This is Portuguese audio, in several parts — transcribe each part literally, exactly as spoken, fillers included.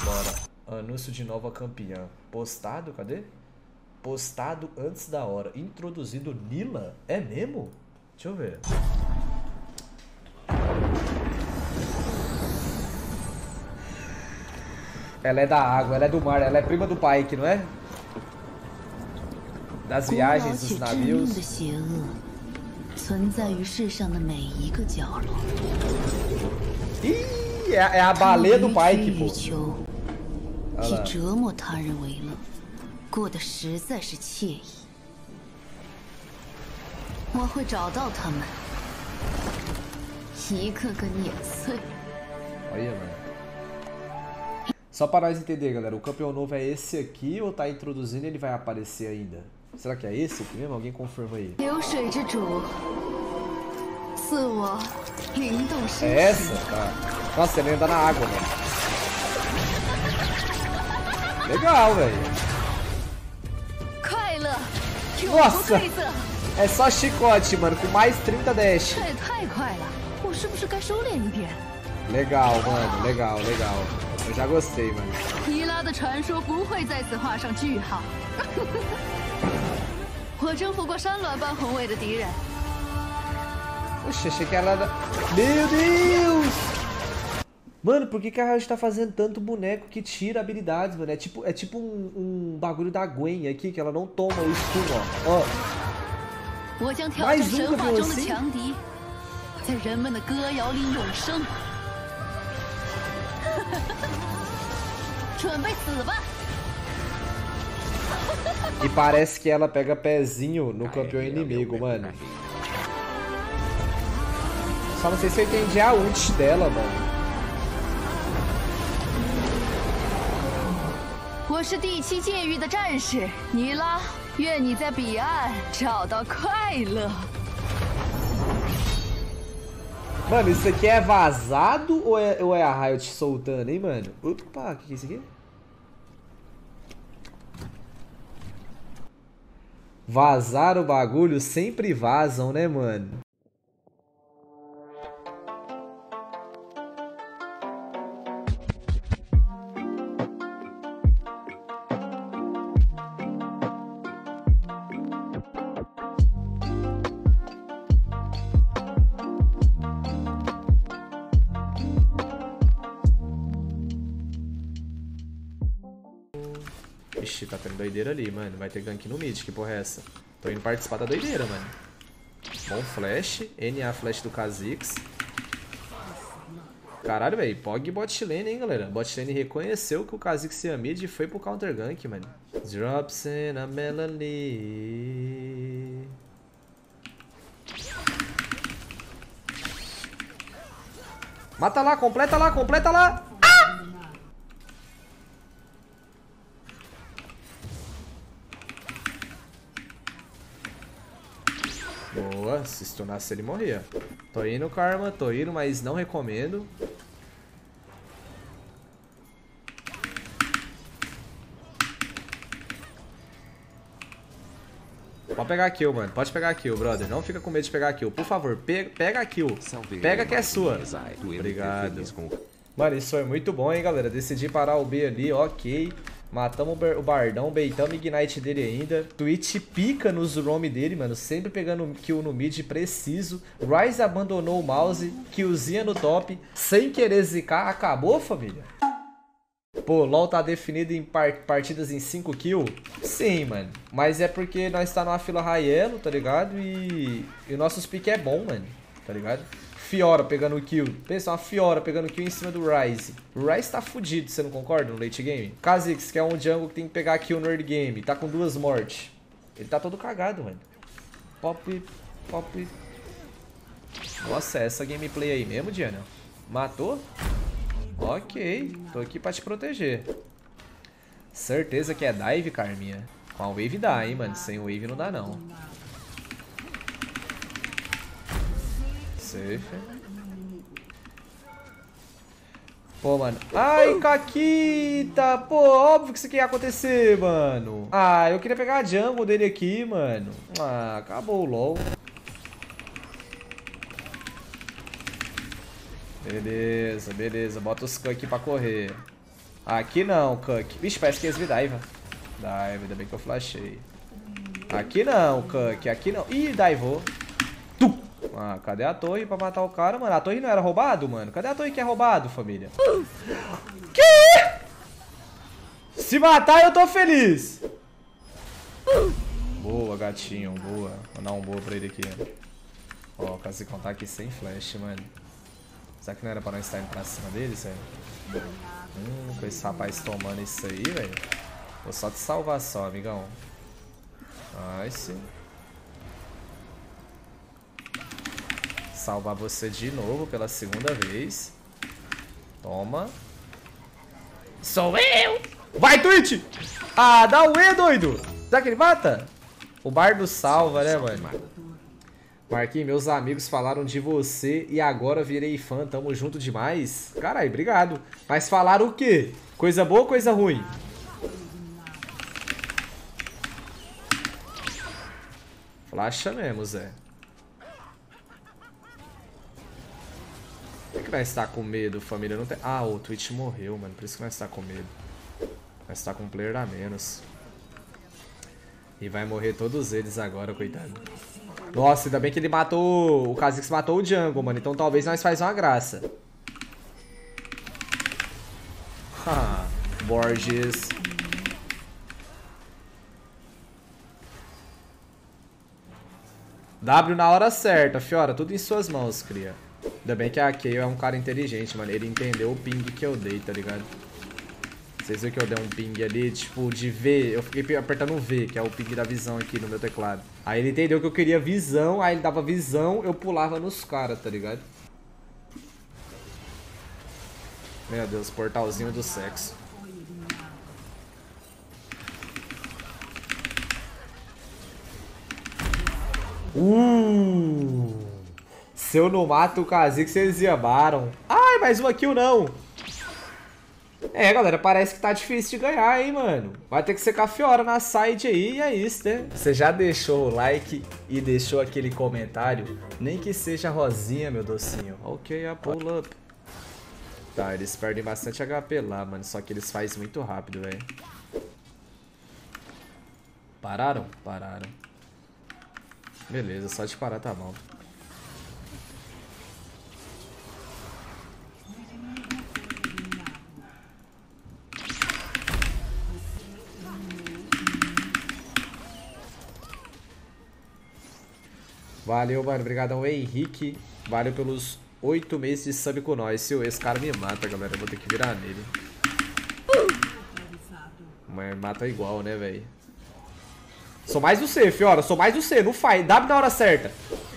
Bora. Anúncio de nova campeã. Postado, cadê? Postado antes da hora. Introduzido Nila? É mesmo? Deixa eu ver. Ela é da água, ela é do mar, ela é prima do Pike, não é? Das viagens, dos navios. Ih, é, é a baleia do Pike, pô. Olha Olha, mano. Só para nós entender, galera, o campeão novo é esse aqui ou tá introduzindo e ele vai aparecer ainda? Será que é esse aqui mesmo? Alguém confirma aí. É essa? Tá. Nossa, ele anda na água, mano. Legal, velho. Nossa! É só chicote, mano, com mais trinta dash. Legal, mano, legal, legal. Eu já gostei, mano. Oxe, achei que ela era... Meu Deus! Mano, por que que a Riot tá fazendo tanto boneco que tira habilidades, mano? É tipo, é tipo um, um bagulho da Gwen aqui, que ela não toma o stun, ó. Ó. Mais um campeão assim? E parece que ela pega pezinho no campeão inimigo, mano. Só não sei se eu entendi a ult dela, mano. Mano, isso aqui é vazado ou é, ou é a Riot soltando, hein, mano? Opa, o que, que é isso aqui? Vazar o bagulho, sempre vazam, né, mano? Ixi, tá tendo doideira ali, mano. Vai ter gank no mid, que porra é essa? Tô indo participar da doideira, mano. Bom flash. N A flash do Kha'Zix. Caralho, velho. P O G bot lane, hein, galera. Bot lane reconheceu que o Kha'Zix ia mid e foi pro counter gank, mano. Drops in a melody. Mata lá, completa lá, completa lá. Boa, se stunasse ele morria. Tô indo, Karma, tô indo, mas não recomendo. Pode pegar a kill, mano. Pode pegar a kill, brother. Não fica com medo de pegar a kill. Por favor, pega, pega a kill. Pega que é sua. Obrigado. Mano, isso foi muito bom, hein, galera. Decidi parar o B ali, ok. Matamos o Bardão, beitamos o Ignite dele ainda. Twitch pica nos roam dele, mano. Sempre pegando kill no mid, preciso. Ryze abandonou o mouse, killzinha no top. Sem querer zicar, acabou, família? Pô, LoL tá definido em partidas em cinco kills? Sim, mano. Mas é porque nós tá numa fila high elo, tá ligado? E, e o nosso pick é bom, mano. Tá ligado? Fiora pegando o kill. Pensa, uma Fiora pegando kill em cima do Ryze. O Ryze tá fudido, você não concorda, no late game? Kha'Zix, que é um jungle que tem que pegar kill no early game. Tá com duas mortes. Ele tá todo cagado, mano. Pop, pop. Nossa, essa gameplay aí mesmo, Diana? Matou? Ok, tô aqui pra te proteger. Certeza que é dive, Carminha. Com a wave dá, hein, mano. Sem wave não dá, não. Safe. Pô, mano. Ai, Caquita! Pô, óbvio que isso aqui ia acontecer, mano. Ah, eu queria pegar a jungle dele aqui, mano. Ah, acabou o LoL. Beleza, beleza. Bota os Skunk aqui pra correr. Aqui não, Cuck. Vixe, parece que eles me daiva. Daiva, ainda bem que eu flashei. Aqui não, Cuck. Aqui não. Ih, daivou. Tu! Ah, cadê a torre pra matar o cara, mano? A torre não era roubado, mano? Cadê a torre que é roubado, família? Que? Se matar, eu tô feliz. Boa, gatinho. Boa. Vou dar um boa pra ele aqui. Ó, o Kha'Zix tá aqui sem flash, mano. Será que não era pra nós estar indo pra cima dele, sério? Hum, com esse rapaz tomando isso aí, velho. Vou só te salvar só, amigão. Nice. Salvar você de novo pela segunda vez. Toma. Sou eu! Vai, Twitch! Ah, dá um E, doido! Será que ele mata? O bardo salva, né, mano? Marquinhos, meus amigos falaram de você e agora virei fã. Tamo junto demais. Caralho, obrigado. Mas falaram o quê? Coisa boa ou coisa ruim? Flasha mesmo, Zé. Por que nós tá com medo, família? Não tem... Ah, o Twitch morreu, mano. Por isso que nós tá com medo. Nós tá com um player a menos. E vai morrer todos eles agora, coitado. Nossa, ainda bem que ele matou... O Kha'Zix matou o jungle, mano. Então talvez nós faz uma graça. Ah, Borges. W na hora certa, Fiora. Tudo em suas mãos, cria. Ainda bem que a Kayle é um cara inteligente, mano. Ele entendeu o ping que eu dei, tá ligado? Vocês viram que eu dei um ping ali, tipo, de V. Eu fiquei apertando o V, que é o ping da visão aqui no meu teclado. Aí ele entendeu que eu queria visão, aí ele dava visão, eu pulava nos caras, tá ligado? Meu Deus, portalzinho do sexo. Uh! Se eu não mato o Kha'Zix, eles amaram. Ai, mais uma kill não. É, galera, parece que tá difícil de ganhar, hein, mano. Vai ter que ser com a Fiora na side aí e é isso, né? Você já deixou o like e deixou aquele comentário? Nem que seja rosinha, meu docinho. Ok, a pull up. Tá, eles perdem bastante H P lá, mano. Só que eles fazem muito rápido, velho. Pararam? Pararam. Beleza, só de parar tá bom. Valeu, mano. Obrigadão, Henrique. Valeu pelos oito meses de sub com nós. Se esse cara me mata, galera, eu vou ter que virar nele. Mas mata igual, né, velho? Sou mais do C, Fiora. Sou mais do C. Não faz. W na hora certa.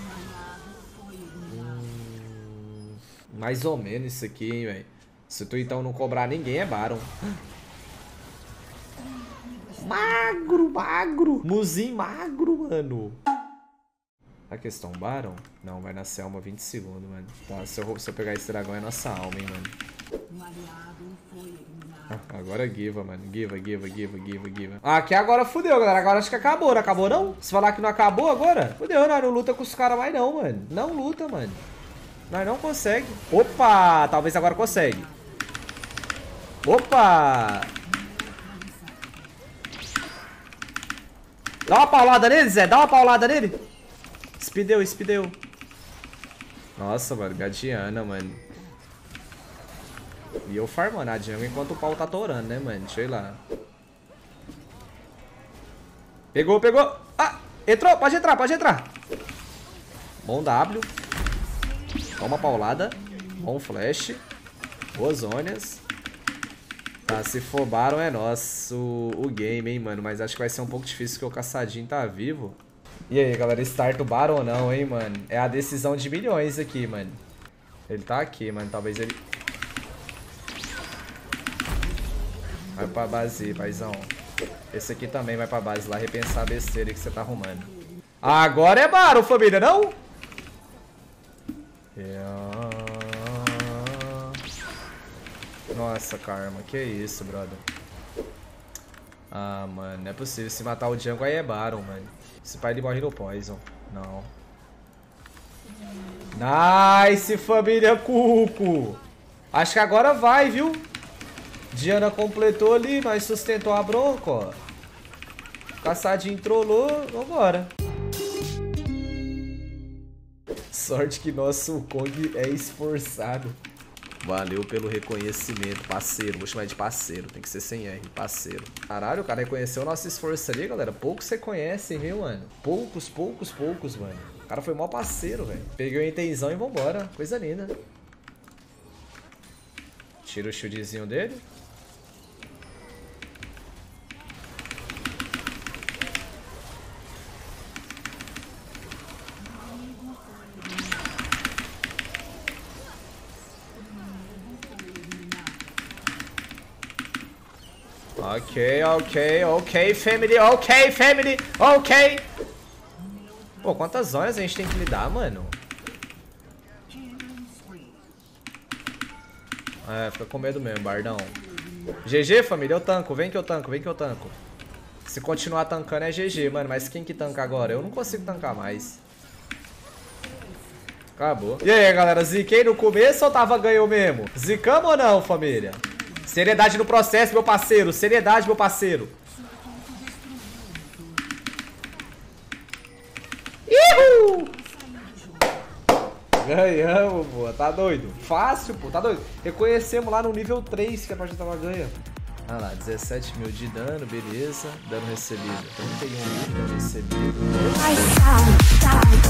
Hum, mais ou menos isso aqui, hein, velho. Se tu então não cobrar ninguém, é Baron. Magro, magro. Muzinho magro, mano. A questão Baron? Não, vai nascer alma vinte segundos, mano. Tá, se eu, se eu pegar esse dragão é nossa alma, hein, mano. Ah, agora giva, mano. Giva, giva, giva, giva, giva. Ah, aqui agora fudeu, galera. Agora acho que acabou, não acabou, não? Se falar que não acabou agora, fudeu, nós não luta com os caras mais não, mano. Não luta, mano. Nós não consegue. Opa! Talvez agora consegue. Opa! Dá uma paulada nele, Zé. Dá uma paulada nele. Speedeu, speedeu. Nossa, mano, Gadiana, mano. E eu farmando a jungle enquanto o pau tá torando, né, mano? Deixa eu ir lá. Pegou, pegou. Ah, entrou, pode entrar, pode entrar. Bom W. Toma paulada. Bom flash. Boas zonas. Tá, se for Baron é nosso o game, hein, mano. Mas acho que vai ser um pouco difícil porque o caçadinho tá vivo. E aí, galera, start o Baron ou não, hein, mano? É a decisão de milhões aqui, mano. Ele tá aqui, mano. Talvez ele... Vai pra base, paizão. Esse aqui também vai pra base lá, repensar a besteira que você tá arrumando. Agora é Baron, família, não? Nossa, Karma, que isso, brother. Ah, mano, não é possível. Se matar o jungle aí é Baron, mano. Esse pai ele morre no poison. Não. Nice, família Cuco. Acho que agora vai, viu? Diana completou ali, nós sustentou a bronca, ó. Caçadinho trollou, vambora. Sorte que nosso Kong é esforçado. Valeu pelo reconhecimento, parceiro. Vou chamar de parceiro, tem que ser sem R, parceiro. Caralho, o cara reconheceu o nosso esforço ali, galera. Poucos você conhecem, viu, mano? Poucos, poucos, poucos, mano. O cara foi mó parceiro, velho. Peguei o intenzão e vambora. Coisa linda. Tira o shieldzinho dele. Ok, ok, ok, family, ok, family, ok. Pô, quantas zonas a gente tem que lidar, mano? É, fica com medo mesmo, Bardão. G G, família, eu tanco, vem que eu tanco, vem que eu tanco. Se continuar tancando é G G, mano, mas quem que tanca agora? Eu não consigo tancar mais. Acabou. E aí, galera, ziquei no começo ou tava ganhou mesmo? Zicamos ou não, família? Seriedade no processo, meu parceiro. Seriedade, meu parceiro. Ihu! Ganhamos, pô. Tá doido? Fácil, pô. Tá doido? Reconhecemos lá no nível três que a partida tava ganha. Ah lá, dezessete mil de dano, beleza. Dano recebido. trinta e um mil de dano recebido.